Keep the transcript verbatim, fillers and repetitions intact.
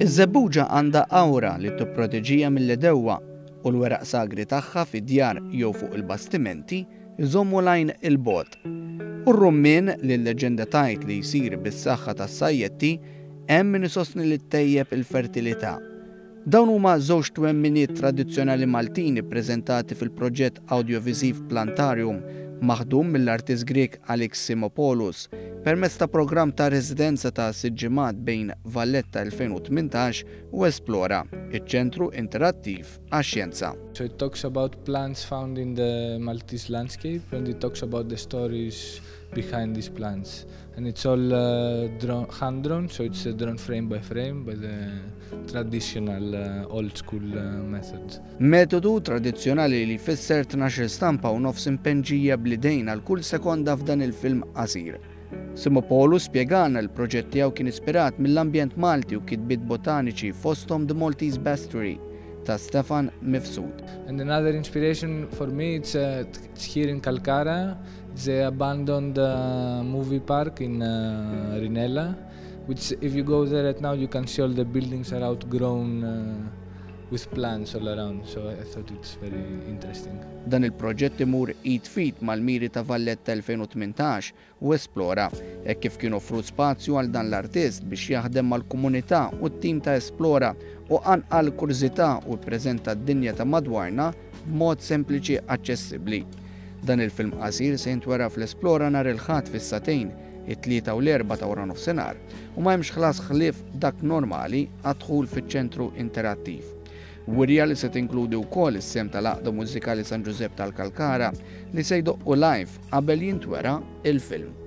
Iż-żebbuġa għandha awra li tipproteġiha mill-edewwa u l-weraq sagri tagħha fid-djar jew fuq il-bastimenti jżommu lajn il-bogħod. U r-rummin li l-leġenda tgħid li jsir bis-saħħa tas-sajjetti hemm min isostni li ttejjeb il-fertilità. Dawn huma żewġ twemminiet tradizzjonali Maltin ippreżentati fil-proġett audiovisiv Plantarium maħdum mill-artist Grek Alex Simopoulos permezz ta' programm ta' residenza ta' siġġimat bejn Valletta elfejn u tmintax u Esplora, iċ-ċentru interattiv għax-xjenza. So it talks about plants found in the Maltese landscape and it talks about the stories behind these plants. And it's all uh, drawn, hand-drawn, so it's uh, drawn frame by frame by the traditional uh, old-school uh, method. Metodu tradizzjonali li jfisser tnax-il stampa u nofs impenġija bl-idejn għal kull sekonda f'dan il-film qasir. Simopoulos spjegana l-proġett tiegħu kien ispirat mill-ambjent Malti u kitbiet botaniċi fosthom The Maltese Bestiary ta' Stefan Mifsud. And another inspiration for me it's, uh, it's here in Kalkara. It's the abandoned uh, movie park in uh, Rinella, which if you go there right now you can see all the buildings are outgrown uh, with plants all around, so I thought it's very interesting. Dan il-proġett imur id fit mal-miri ta' Valletta elfejn u tmintax u Esplora, hekk kif kien offru spazju għal dan l-artist biex jaħdem mal-komunità u t-tim ta' Esplora u anqal kurzità u ppreżenta d-dinja ta' madwarna b'mod sempliċi aċċessibbli. Dan il-film qasir se jintwera fl-Esplora nhar il-ħadd fis-satejn it-tlieta u l-erba' ta' wara nofsinhar u m'hemmx ħlas ħlief dak normali għad-dħul fiċ-ċentru interattiv. Wirja li se tinkludi wkoll is-sem tal-għaqda mużikali San Giuseppe tal-Kalkara li se jdoqqu live qabel jintwera il-film.